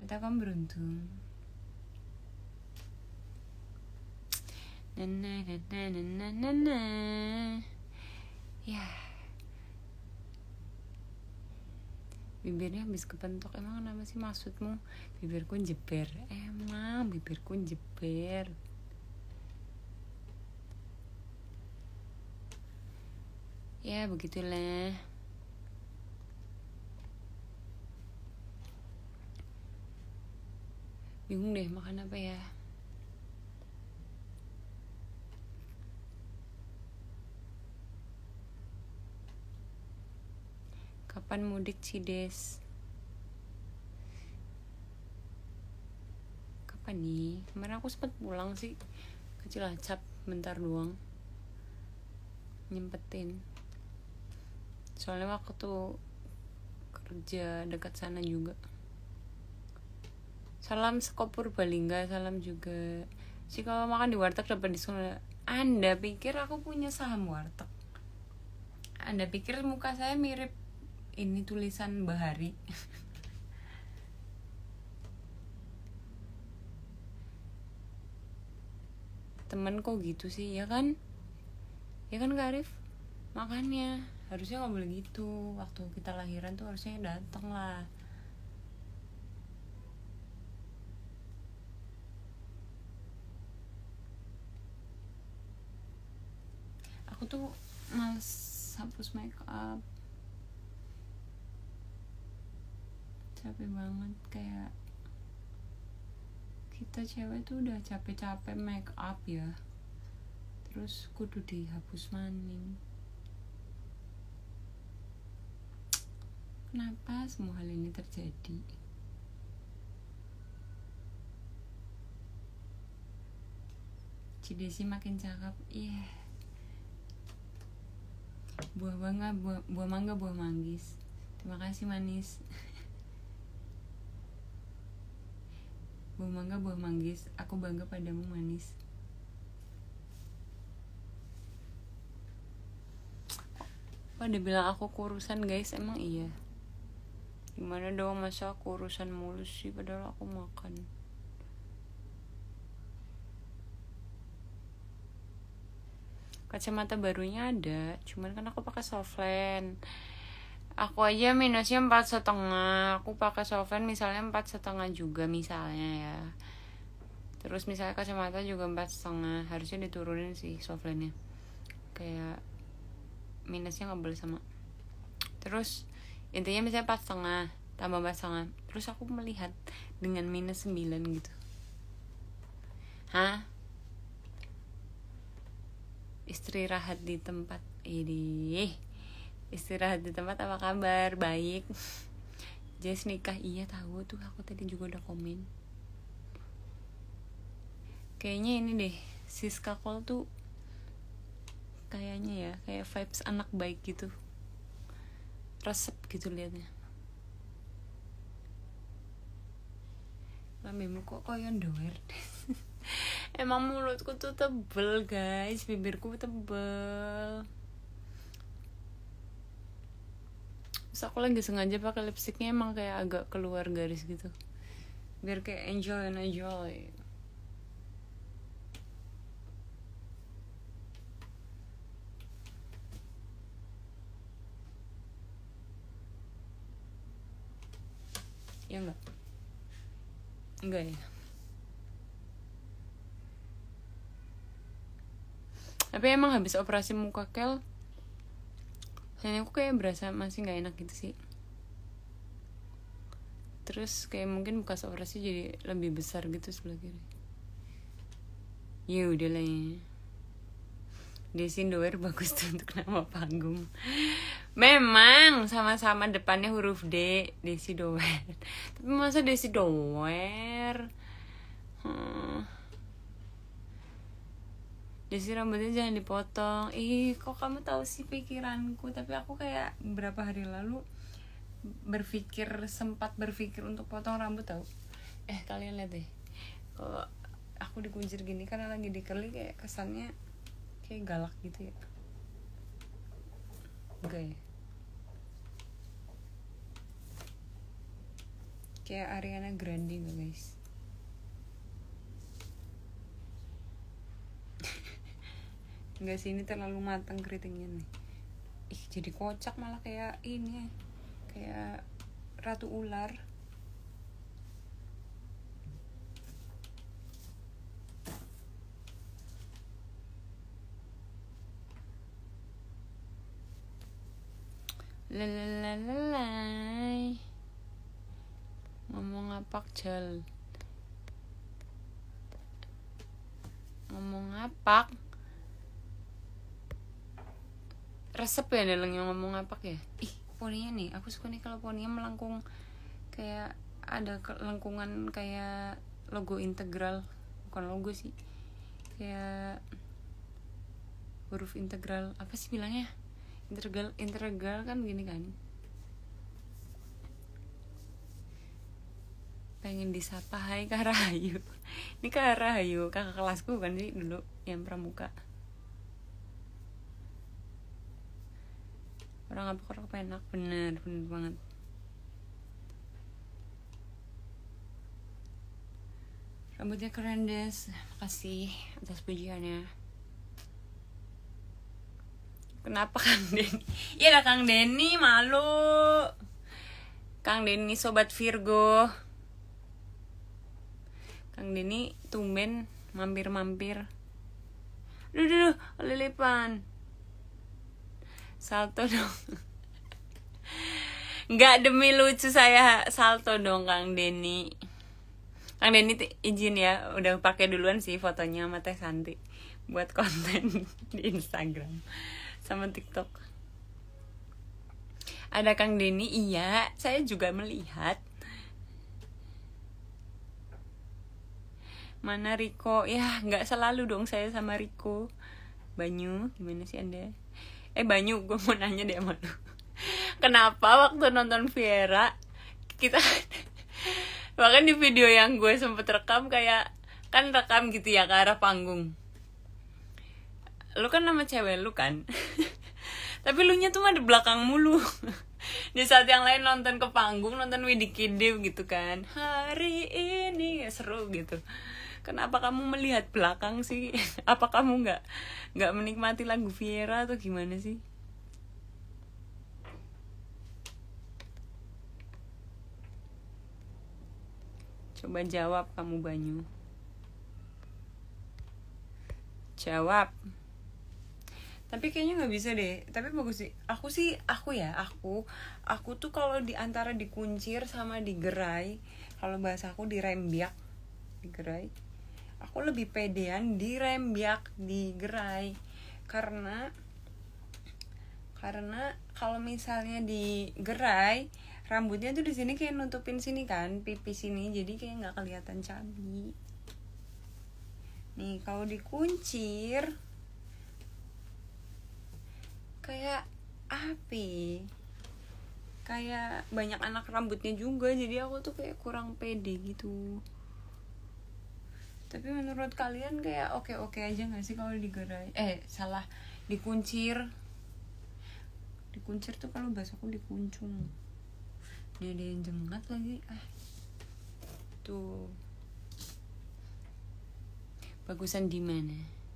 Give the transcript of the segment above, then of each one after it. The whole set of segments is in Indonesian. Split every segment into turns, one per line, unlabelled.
Kita kan beruntung. Na. Ya. Bibirnya habis kepentok. Emang kenapa sih maksudmu? Bibirku jeber. Emang bibirku jeber. Ya begitulah. Bingung deh makan apa ya. Kapan mudik Cides? Kapan nih? Kemarin aku sempet pulang sih ke Cilacap bentar doang, nyempetin. Soalnya waktu kerja dekat sana juga. Salam Sekopur Balingga, salam juga. Sih kalau makan di warteg dapat diskon. Anda pikir aku punya saham warteg? Anda pikir muka saya mirip ini tulisan Bahari? Temen kok gitu sih, ya kan? Ya kan Kak Arif? Makanya harusnya nggak boleh gitu. Waktu kita lahiran tuh harusnya datang lah. Aku tuh males hapus make up. Capek banget, kayak kita cewek tuh udah capek-capek make up ya, terus kudu dihapus maning. Kenapa semua hal ini terjadi? Cidesi makin cakep. Iya. Yeah. Buah mangga, buah manggis. Terima kasih manis. Buah mangga, buah manggis. Aku bangga padamu manis. Pada bilang aku kurusan guys, emang iya? Gimana dong, masa kurusan mulus sih padahal aku makan. Kacamata barunya ada, cuman kan aku pakai softland. Aku aja minusnya 4,5. Aku pakai softland misalnya 4,5 juga misalnya ya. Terus misalnya kacamata juga 4,5. Harusnya diturunin sih softlandnya. Kayak minusnya nggak boleh sama. Terus intinya misalnya 4,5 tambah 4,5. Terus aku melihat dengan minus 9 gitu. Hah? Istirahat di tempat ini. Istirahat di tempat apa kabar? Baik. Jess nikah, iya tahu tuh, aku tadi juga udah komen. Kayaknya ini deh, Siska Kol tuh kayaknya ya, kayak vibes anak baik gitu. Resep gitu liatnya. Lambemu kok koyon doer. Emang mulutku tuh tebel guys, bibirku tebel. Terus aku lagi sengaja pakai lipstiknya emang kayak agak keluar garis gitu, biar kayak enjoy. Ya enggak ya. Tapi emang habis operasi muka kel, ini aku kayak berasa masih nggak enak gitu sih. Terus kayak mungkin bekas operasi jadi lebih besar gitu sebelah kiri. Ya udah lah ya. Desi Doer bagus tuh untuk nama panggung. Memang sama-sama depannya huruf D, Desi Doer. Tapi masa Desi Doer? Desi rambutnya jangan dipotong. Kok kamu tahu sih pikiranku? Tapi aku kayak beberapa hari lalu sempat berpikir untuk potong rambut tahu. Kalian lihat deh, kalau aku dikuncir gini karena lagi di curly, kayak kesannya kayak galak gitu ya. Enggak ya? kayak Ariana Grande gak guys? Enggak sih, ini terlalu matang keritingnya nih. Ih, jadi kocak malah kayak ini, kayak ratu ular. Lalalai. Ngomong apa Jel? Ngomong apa? Resep ya Deleng yang ngomong apa ya? Ih, poninya nih, aku suka nih kalau poninya melengkung, kayak ada lengkungan kayak logo integral, bukan logo sih, kayak huruf integral, apa sih bilangnya? Integral kan gini kan. Pengen disapa, hai Kak Rahayu. Ini Kak Rahayu, kakak kelasku kan sih dulu yang pramuka. Orang apa orang penak, bener banget. Rambutnya keren des, makasih atas pujiannya. Kenapa Kang Denny? Iya lah Kang Denny, malu. Kang Denny sobat Virgo. Kang Denny tumben mampir-mampir. Duh, lilipan. Salto dong. Enggak, demi lucu saya salto dong Kang Denny. Kang Denny izin ya, udah pakai duluan sih fotonya sama Teh Santi buat konten di Instagram sama TikTok. Ada Kang Denny, iya, saya juga melihat. Mana Riko? Ya, nggak selalu dong saya sama Riko. Banyu, gimana sih Anda? Banyu, gue mau nanya deh sama lu. Kenapa waktu nonton Viera kita bahkan di video yang gue sempet rekam, kayak kan rekam gitu ya ke arah panggung. Lu kan nama cewek lu kan. Tapi lu nya tuh mah di belakang mulu. Di saat yang lain nonton ke panggung, nonton Widik Kidiv gitu kan. Hari ini seru gitu. Kenapa kamu melihat belakang sih? Apa kamu nggak menikmati lagu Viera atau gimana sih? Coba jawab kamu Banyu. Jawab. Tapi kayaknya nggak bisa deh. Tapi bagus sih. Aku tuh kalau di antara dikuncir sama digerai, kalau bahasa aku dirembiak, digerai. Aku lebih pedean dirembiak, digerai. Karena kalau misalnya digerai, rambutnya tuh di sini kayak nutupin sini kan, pipi sini, jadi kayak nggak kelihatan cabi. Nih kalau dikuncir kayak api, kayak banyak anak rambutnya juga, jadi aku tuh kayak kurang pede gitu. Tapi menurut kalian kayak oke aja nggak sih kalau digerai? Salah, dikuncir tuh kalau bahasa aku dikuncung. Ini ada yang jengat lagi. Tuh. Bagusan gimana?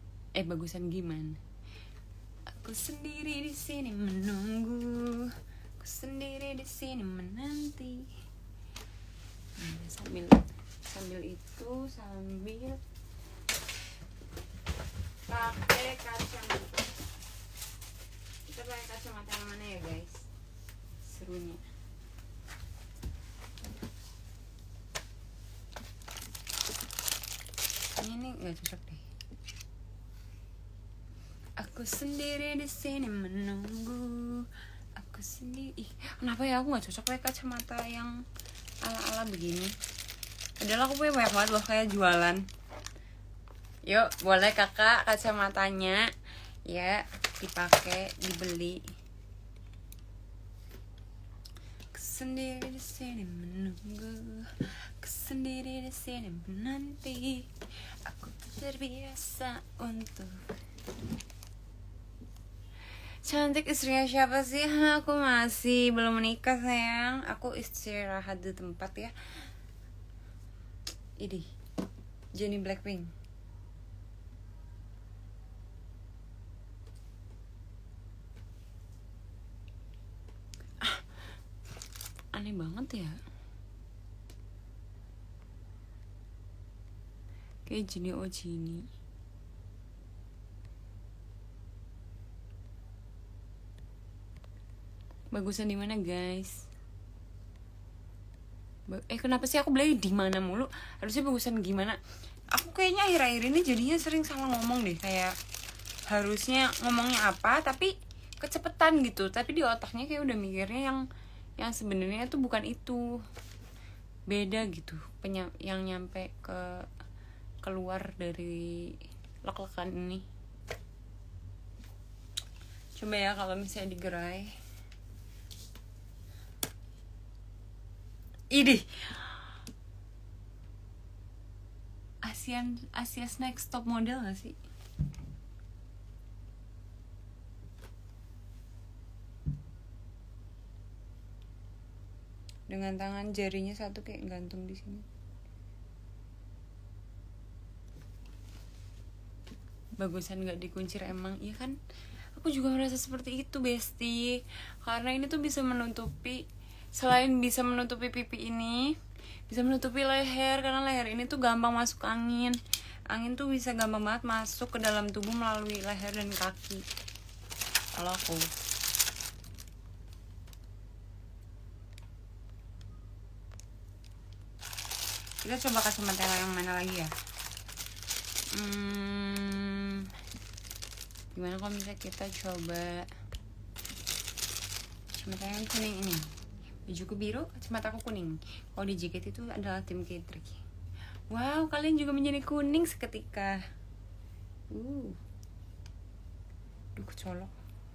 Aku sendiri di sini menunggu. Aku sendiri di sini menanti. Sambil pakai kacamata. Kita pakai kacamata yang mana ya guys? Serunya. Ini nggak cocok deh. Aku sendiri di sini menunggu. Aku sendiri. Kenapa ya aku nggak cocok pakai kacamata yang ala-ala begini? Padahal aku punya banyak banget loh kayak jualan. Yuk, boleh kakak kacamatanya ya dipakai, dibeli. Aku sendiri di sini menunggu. Aku sendiri di sini menanti. Aku terbiasa untuk Cantik istrinya siapa sih? Aku masih belum menikah sayang. Aku istirahat di tempat ya. Ini Jennie Blackpink. Aneh banget ya. Kayak Jennie Ojini. Bagusan di mana guys? Kenapa sih aku beli di mana mulu? Harusnya bagusan gimana? Aku kayaknya akhir-akhir ini jadinya sering salah ngomong deh. Kayak harusnya ngomongnya apa tapi kecepetan gitu. Tapi di otaknya kayak udah mikirnya yang sebenarnya tuh bukan itu. Beda gitu. Yang nyampe keluar dari lek-lekan ini. Coba ya kalau misalnya digerai. Idih. Asia's Next Top Model gak sih? Dengan tangan jarinya satu kayak gantung di sini. Bagusan gak dikuncir emang, iya kan? Aku juga merasa seperti itu, Besti. Karena ini tuh bisa menutupi, selain bisa menutupi pipi ini, bisa menutupi leher. Karena leher ini tuh gampang masuk angin. Angin tuh bisa gampang banget masuk ke dalam tubuh melalui leher dan kaki. Kalau aku kita coba kacamata yang mana lagi ya? Gimana kalau misalnya kita coba kacamata yang kuning ini? Bajuku biru, kacamata aku kuning. Kalau di JKT itu adalah tim K-Trick. Wow, kalian juga menjadi kuning seketika. Duh, kecolok.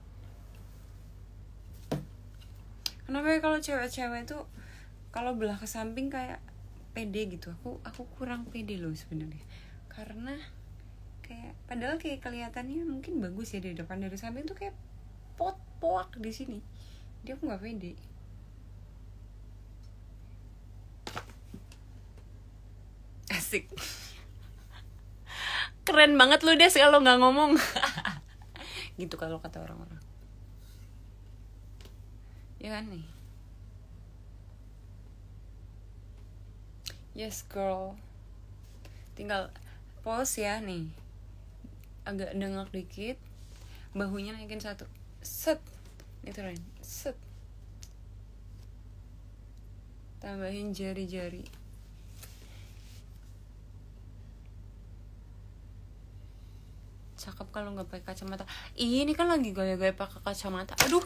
Kenapa ya kalau cewek-cewek tuh kalau belah ke samping kayak pede gitu? Aku kurang pede loh sebenarnya. Karena kayak padahal kayak kelihatannya mungkin bagus ya dari depan, dari samping tuh kayak poak di sini. Dia aku nggak pede. Asik. Keren banget lu Des kalau nggak ngomong. Gitu kalau kata orang-orang. Ya kan nih. Yes girl. Tinggal pause ya nih. Agak dengak dikit. Bahunya naikin satu. Set. Itu Ren. Set. Tambahin jari-jari. Cakep kalau nggak pakai kacamata. Ini kan lagi gaya-gaya pakai kacamata. Aduh.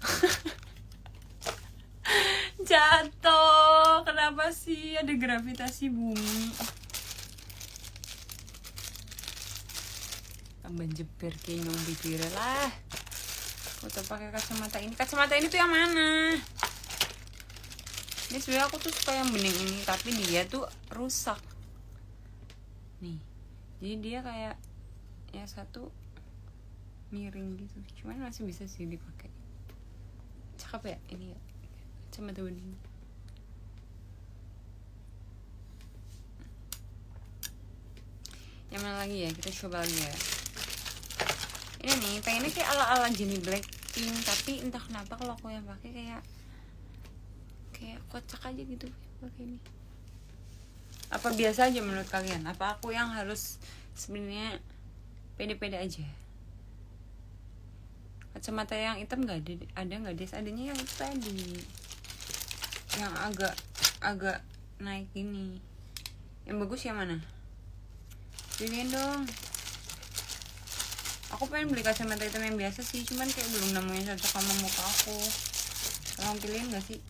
Jatuh. Kenapa sih ada gravitasi bumi? Tambah jeber kenyong bibirnya lah. Aku tuh pakai kacamata ini. Kacamata ini tuh yang mana? Ini sebenarnya aku tuh suka yang bening ini, tapi dia tuh rusak. Nih. Jadi dia kayak ya satu miring gitu. Cuman masih bisa sih dipakai. Cakep ya ini ya. Kacamata bening. Yang mana lagi ya? Kita coba lagi ya. Ini nih, pengennya kayak ala-ala Jennie Blackpink, tapi entah kenapa kalau aku yang pakai kayak kocak aja gitu pakai ini. Apa biasa aja menurut kalian? Apa aku yang harus sebenarnya pede-pede aja? Kacamata yang hitam nggak ada nggak Des? Adanya yang itu tadi, yang agak naik ini. Yang bagus yang mana? Pilihin dong. Aku pengen beli kacamata hitam yang biasa sih, cuman kayak belum nemuin cocok sama muka aku. Tolong pilihin gak sih?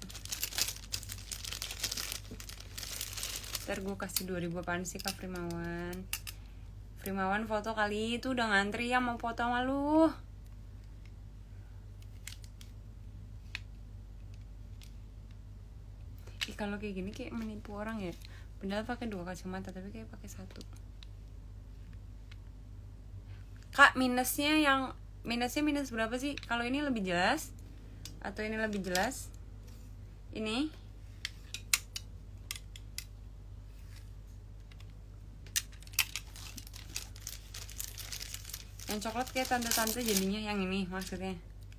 Ntar gue kasih 2000 apaan sih Kak Frimawan. Frimawan foto kali itu udah ngantri ya mau foto sama lu. Kalau kayak gini kayak menipu orang ya. Padahal pakai 2 kacamata tapi kayak pakai 1. Kak, minusnya yang minusnya minus berapa sih? Kalau ini lebih jelas atau ini lebih jelas? Ini yang coklat kayak tante-tante jadinya, yang ini maksudnya.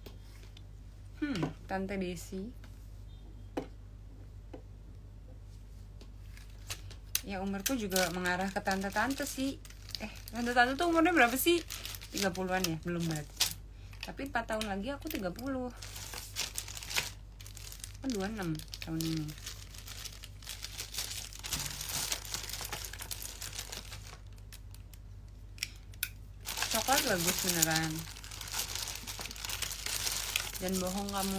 Tante Desi. Ya umurku juga mengarah ke tante-tante sih. Tante-tante tuh umurnya berapa sih? 30-an ya? Belum berarti. Tapi 4 tahun lagi aku 30. Kan 26 tahun ini. Coklat bagus beneran. Dan bohong kamu.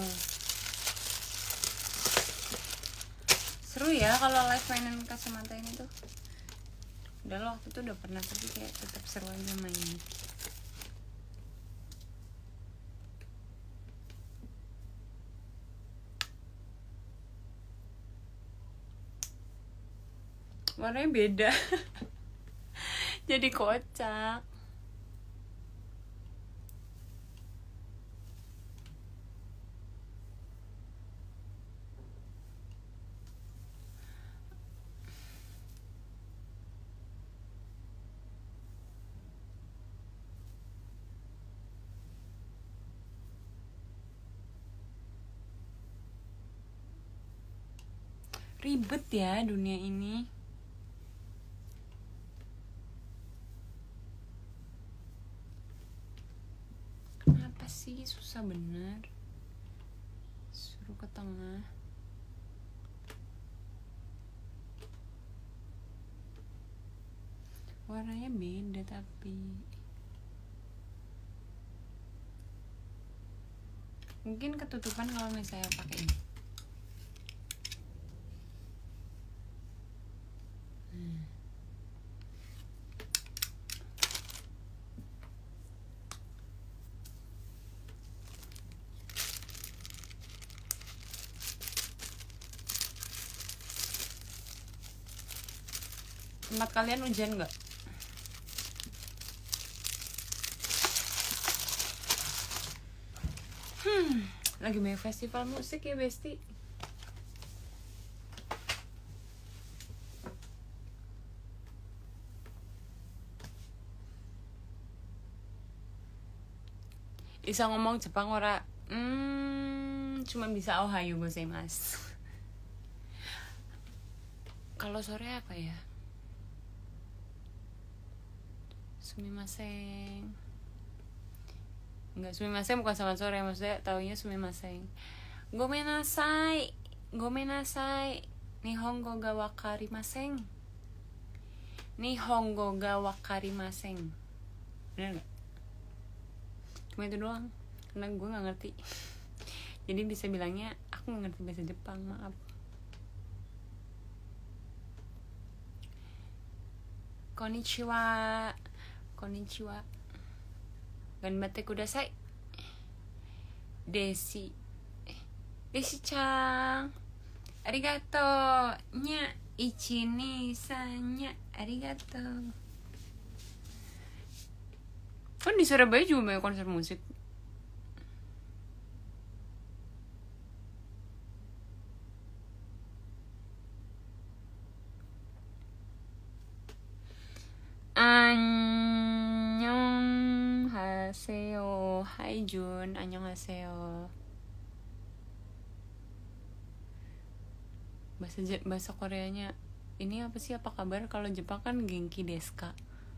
Seru ya kalau live mainan kacamata ini tuh. Udah lo waktu itu udah pernah, tapi kayak tetap seru aja mainnya. Warnanya beda. Jadi kocak. Ribet ya dunia ini. Kenapa sih susah bener? Suruh ke tengah. Warnanya beda tapi. Mungkin ketutupan kalau misalnya pakai ini. Tempat kalian hujan nggak? Lagi main festival musik ya Besti. Bisa ngomong Jepang ora? Cuma bisa ohayo gozaimasu. Kalau sore apa ya? Sumimasen. Enggak, sumimasen bukan sama sore, maksudnya taunya sumimasen. Gomenasai. Gomenasai. Nihongo ga wakarimasen. Nihongo ga wakarimasen. Bener gak? Cuma itu doang, karena gue gak ngerti. Jadi bisa bilangnya aku gak ngerti bahasa Jepang, maaf. Konnichiwa. Konnichiwa. Ganbatte kudasai. Desi. Desi-chan. Arigato. Nya. 123 nya. Arigato. Kan di Surabaya juga banyak konser musik. Annyeonghaseyo. Hai Jun, annyeonghaseyo. Bahasa Koreanya ini apa sih, apa kabar? Kalau Jepang kan genki desu ka.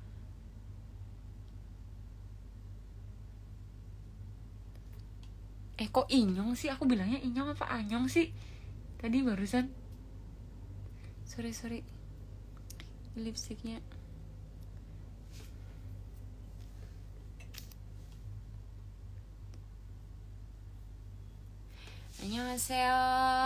Kok inyong sih? Aku bilangnya inyong apa anyong sih? Tadi barusan. Sorry. Lipstiknya. Annyeonghaseyo.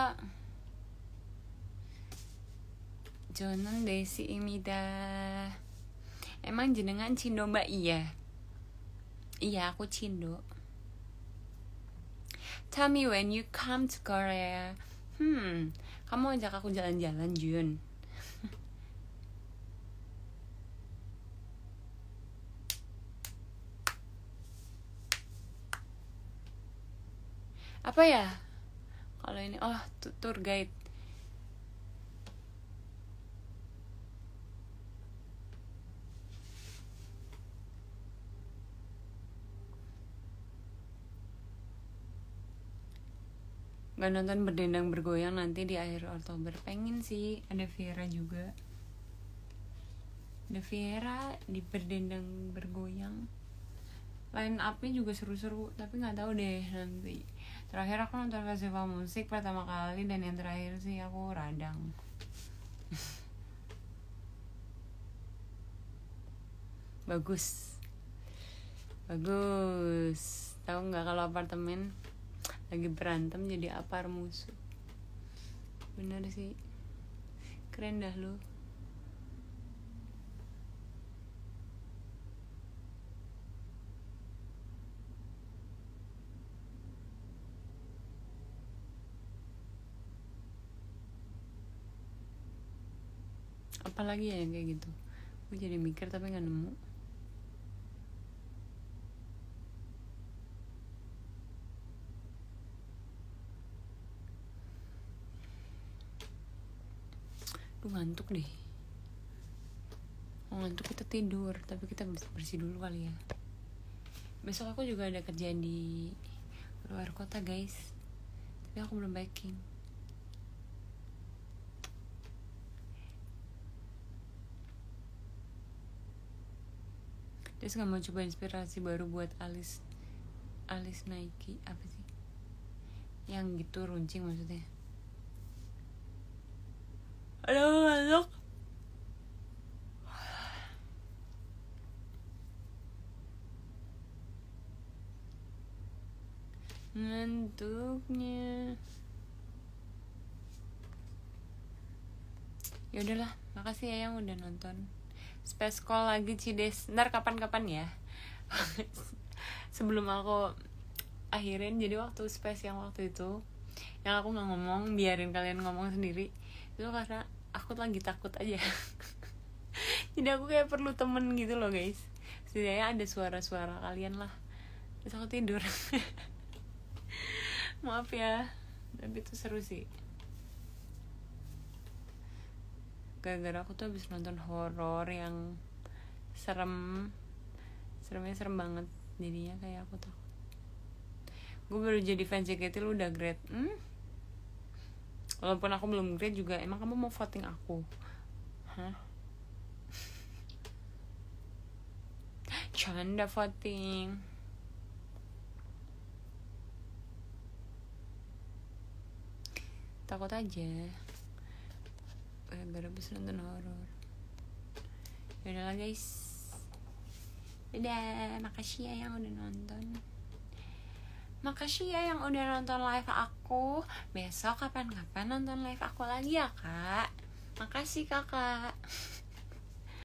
Jonan Desi imida. Emang jenengan Cindo Mbak? Iya aku Cindo. Tell me when you come to Korea. Kamu ajak aku jalan-jalan Jun. Apa ya kalau ini? Oh, tour guide. Gak nonton Berdendang Bergoyang nanti di akhir Oktober? Pengen sih, ada Viera juga. Ada Viera di Berdendang Bergoyang. Line up-nya juga seru-seru, tapi nggak tahu deh nanti. Terakhir aku nonton festival musik pertama kali, dan yang terakhir sih aku Radang. Bagus. Tahu nggak kalau apartemen lagi berantem jadi apar musuh. Bener sih, keren dah lu. Apalagi ya yang kayak gitu, gue jadi mikir tapi nggak nemu. Lu ngantuk deh. Ngantuk kita tidur, tapi kita bersih dulu kali ya. Besok aku juga ada kerjaan di luar kota guys, tapi aku belum packing. Terus nggak mau coba inspirasi baru buat alis Nike apa sih? Yang gitu runcing maksudnya. Aduh, ngantuk. Ngantuknya. Ya udahlah, makasih ya yang udah nonton. Space call lagi Cides. Ntar kapan-kapan ya. Sebelum aku akhirin, jadi waktu space yang waktu itu yang aku nggak ngomong, biarin kalian ngomong sendiri, itu karena aku lagi takut aja. Jadi aku kayak perlu temen gitu loh guys, setidaknya ada suara-suara kalian lah. Terus aku tidur. Maaf ya, tapi itu seru sih. Gara-gara aku tuh habis nonton horor yang seremnya serem banget, jadinya kayak aku takut. Gue baru jadi fans JKT, lu udah grade. Walaupun aku belum grade juga. Emang kamu mau voting aku? Hah? Canda voting. Takut aja gara-gara habis nonton horor. Yaudah lah guys, dadah. Makasih ya yang udah nonton. Makasih ya yang udah nonton live aku. Besok kapan-kapan nonton live aku lagi ya kak. Makasih kakak.